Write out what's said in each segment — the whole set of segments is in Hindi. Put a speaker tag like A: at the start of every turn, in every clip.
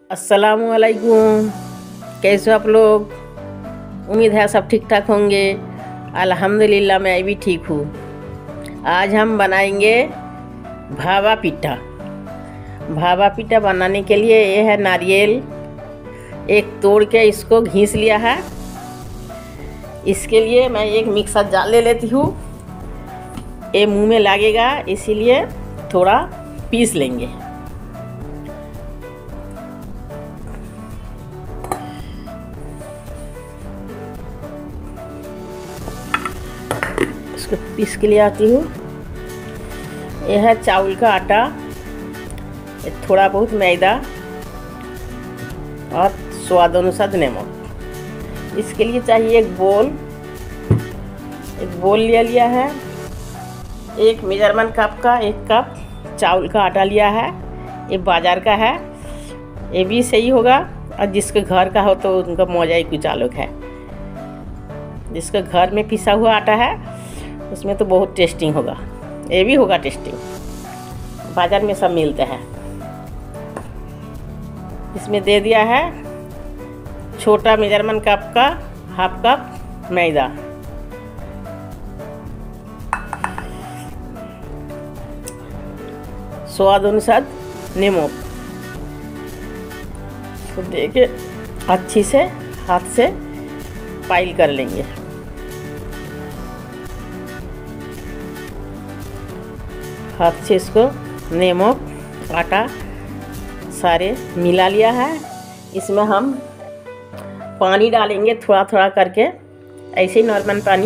A: अस्सलामुअलैकुम। कैसे हो आप लोग? उम्मीद है सब ठीक ठाक होंगे। अल्हम्दुलिल्लाह मैं भी ठीक हूँ। आज हम बनाएंगे भावा पिठा। भावा पिठा बनाने के लिए ये है नारियल, एक तोड़ के इसको घिस लिया है। इसके लिए मैं एक मिक्सर जार ले लेती हूँ। ये मुंह में लगेगा इसीलिए थोड़ा पीस लेंगे। इसको पीस के लिए आती हूँ। यह है चावल का आटा, थोड़ा बहुत मैदा और स्वाद अनुसार नमक। इसके लिए चाहिए एक बोल लिया है। एक मेजरमेंट कप का 1 कप चावल का आटा लिया है। ये बाजार का है, ये भी सही होगा। और जिसके घर का हो तो उनका मौजा ही कुछ अलग है। जिसके घर में पिसा हुआ आटा है उसमें तो बहुत टेस्टिंग होगा, ये भी होगा टेस्टिंग। बाजार में सब मिलते हैं। इसमें दे दिया है छोटा मेजरमेंट कप का 1/2 कप मैदा। स्वाद अनुसार नमक तो दे के अच्छी से हाथ से पाइल कर लेंगे। हाथ से इसको नमक आटा सारे मिला लिया है। इसमें हम पानी डालेंगे थोड़ा थोड़ा करके, ऐसे ही नॉर्मल पानी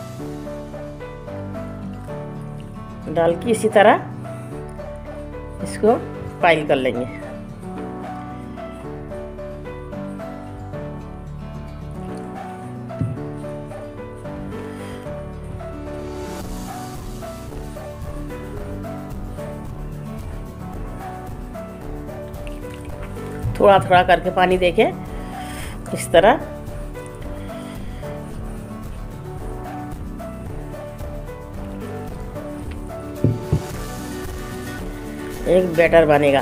A: डाल के इसी तरह इसको पाइल कर लेंगे। थोड़ा थोड़ा करके पानी देके इस तरह एक बैटर बनेगा।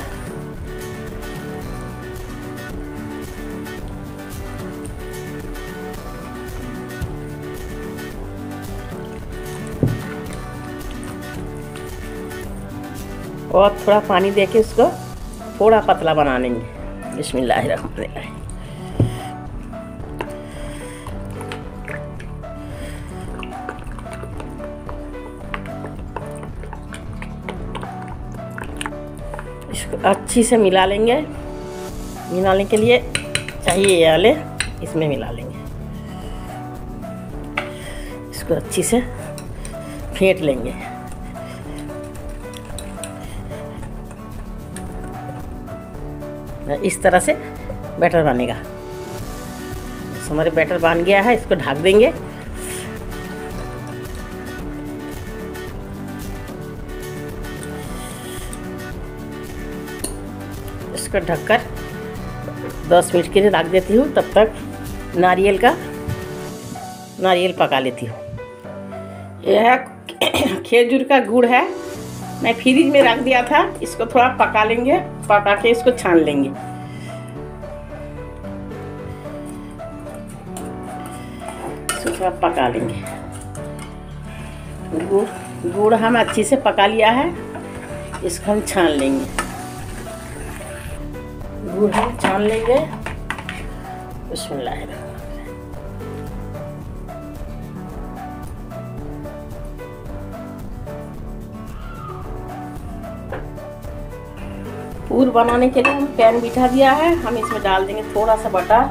A: और थोड़ा पानी देके इसको थोड़ा पतला बना लेंगे। बिस्मिल्लाहिर्रहमानिर्रहीम। इसको अच्छी से मिला लेंगे। मिलाने के लिए चाहिए ये वाले, इसमें मिला लेंगे। इसको अच्छी से फेंट लेंगे। इस तरह से बैटर बनेगा। हमारे बैटर बन गया है, इसको ढक देंगे। इसको ढककर 10 मिनट के लिए रख देती हूँ। तब तक नारियल पका लेती हूँ। यह है खजूर का गुड़ है, मैं फ्रिज में रख दिया था। इसको थोड़ा पका लेंगे, पका के इसको छान लेंगे। इसको थोड़ा पका लेंगे। गुड़ हम अच्छी से पका लिया है, इसको हम छान लेंगे। गुड़ हम छान लेंगे। बिस्मिल्लाह। पूर बनाने के लिए हम पैन बिठा दिया है। हम इसमें डाल देंगे थोड़ा सा बटर,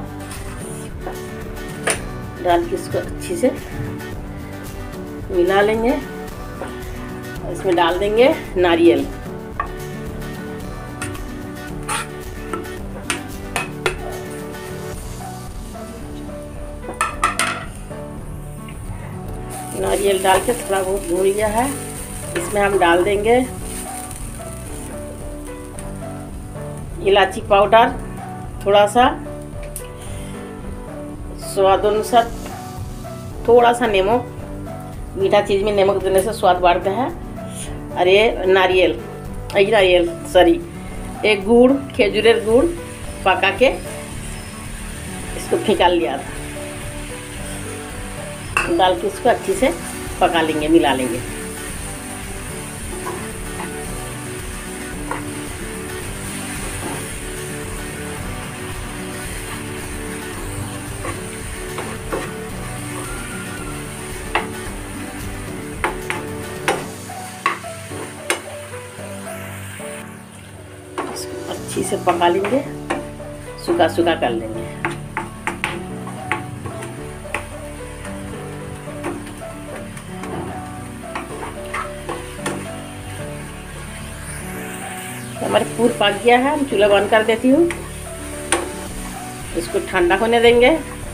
A: डाल के इसको अच्छी से मिला लेंगे। इसमें डाल देंगे नारियल। नारियल डाल के थोड़ा बहुत भून लिया है। इसमें हम डाल देंगे इलायची पाउडर, थोड़ा सा स्वाद अनुसार, थोड़ा सा नमक। मीठा चीज़ में नमक देने से स्वाद बढ़ता है। और ये नारियल सॉरी एक गुड़, खजूरेर गुड़ पका के इसको निकाल लिया था, डाल के इसको अच्छी से पका लेंगे, मिला लेंगे। अच्छी से पका लेंगे, सूखा सूखा कर लेंगे। हमारे पूर पक गया है, हम चूल्हा बंद कर देती हूँ। इसको ठंडा होने देंगे।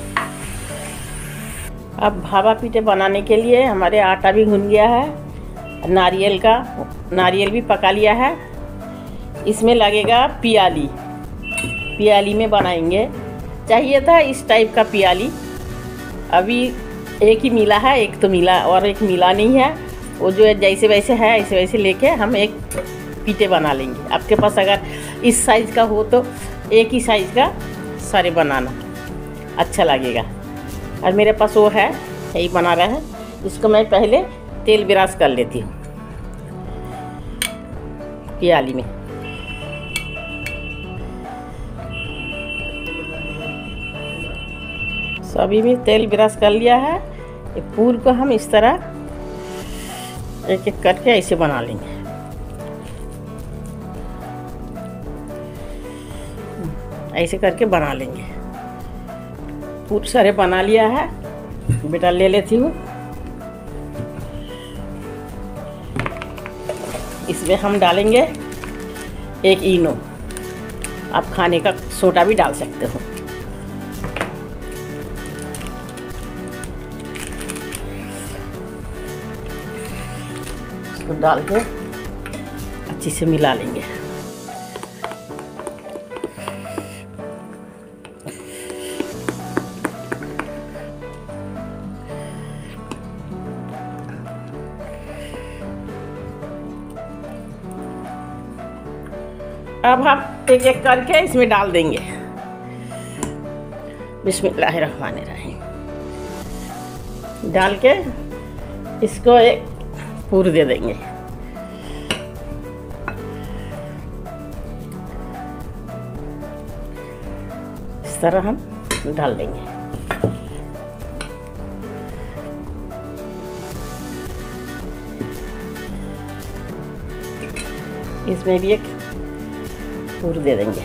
A: अब भावा पीठे बनाने के लिए हमारे आटा भी भुन गया है, नारियल भी पका लिया है। इसमें लगेगा पियाली, पियाली में बनाएंगे। चाहिए था इस टाइप का पियाली, अभी एक ही मिला है, एक तो मिला और एक मिला नहीं है। वो जो जैसे वैसे है ऐसे वैसे लेके हम एक पीठे बना लेंगे। आपके पास अगर इस साइज़ का हो तो एक ही साइज़ का सारे बनाना अच्छा लगेगा। और मेरे पास वो है, यही बना रहा है। इसको मैं पहले तेल ब्रश कर लेती हूँ पियाली में। सभी में तेल ब्रश कर लिया है। ये पूर को हम इस तरह एक एक करके ऐसे बना लेंगे। ऐसे करके बना लेंगे। पूर सारे बना लिया है। बेटा ले लेती हूँ। इसमें हम डालेंगे एक इनो, आप खाने का सोडा भी डाल सकते हो। इसको डाल के अच्छी से मिला लेंगे। अब हम एक एक करके इसमें डाल देंगे। बिस्मिल्लाहिर्रहमानिर्रहीम। डाल के इसको एक पूर दे देंगे। इस तरह हम डाल देंगे। इसमें भी एक पूर दे देंगे।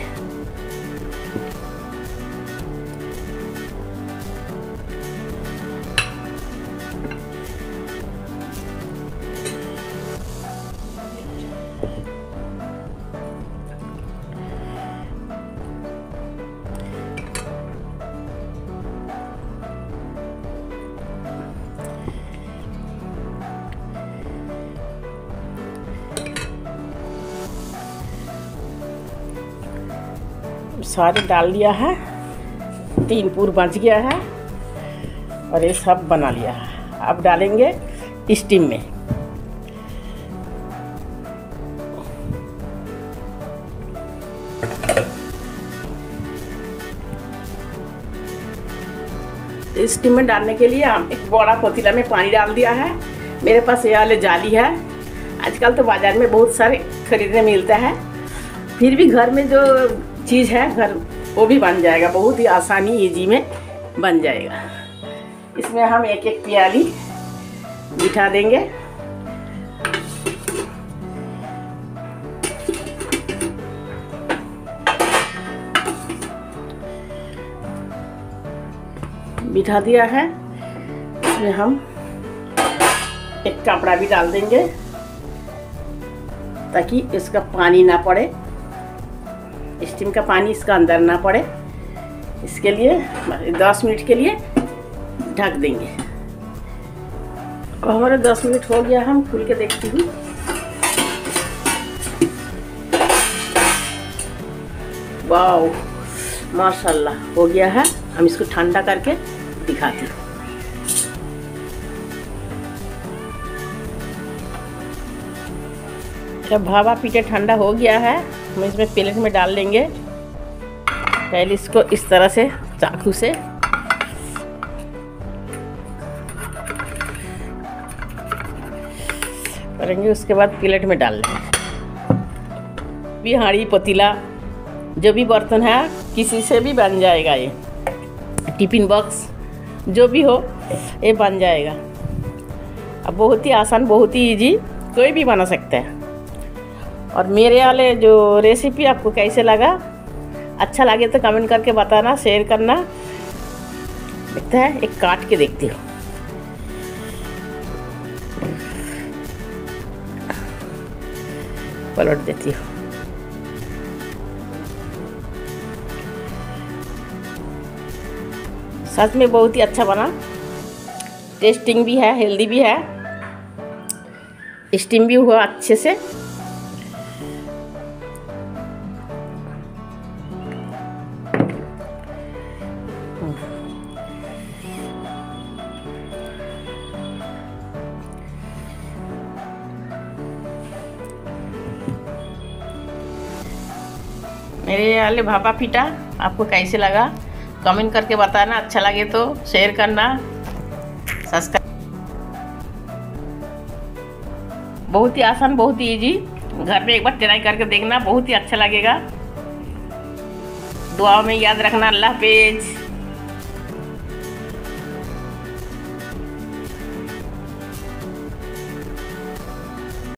A: सारे डाल लिया है, 3 पूर बच गया है और ये सब बना लिया है। अब डालेंगे स्टीम में। स्टीम में डालने के लिए हम एक बड़ा पतीला में पानी डाल दिया है। मेरे पास ये वाले जाली है। आजकल तो बाज़ार में बहुत सारे खरीदने मिलता है, फिर भी घर में जो चीज़ है घर वो भी बन जाएगा, बहुत ही आसानी इजी में बन जाएगा। इसमें हम एक एक प्याली बिठा देंगे। बिठा दिया है। इसमें हम एक कपड़ा भी डाल देंगे ताकि इसका पानी ना पड़े, स्टीम का पानी इसका अंदर ना पड़े। इसके लिए 10 मिनट के लिए ढक देंगे। अब हमारा 10 मिनट हो गया, हम खोल के देखती हूँ। वाओ माशाल्लाह हो गया है। हम इसको ठंडा करके दिखाती हूँ। जब भावा पीठे ठंडा हो गया है, हम इसमें प्लेट में डाल लेंगे। पहले इसको इस तरह से चाकू से करेंगे, उसके बाद प्लेट में डाल लेंगे। भी हांडी पतीला जो भी बर्तन है किसी से भी बन जाएगा, ये टिफिन बॉक्स जो भी हो ये बन जाएगा। अब बहुत ही आसान, बहुत ही इजी, कोई भी बना सकता है। और मेरे वाले जो रेसिपी आपको कैसे लगा, अच्छा लगे तो कमेंट करके बताना, शेयर करना। देखता है एक काट के देखती हूँ। पलट देती हूँ। सच में बहुत ही अच्छा बना, टेस्टिंग भी है, हेल्दी भी है, स्टीम भी हुआ अच्छे से। मेरे वाले भापा पीटा आपको कैसे लगा कमेंट करके बताना। अच्छा लगे तो शेयर करना, सब्सक्राइब। बहुत ही आसान, बहुत ही इजी, घर पे एक बार ट्राई करके देखना, बहुत ही अच्छा लगेगा। दुआओं में याद रखना। अल्लाह हाफिज।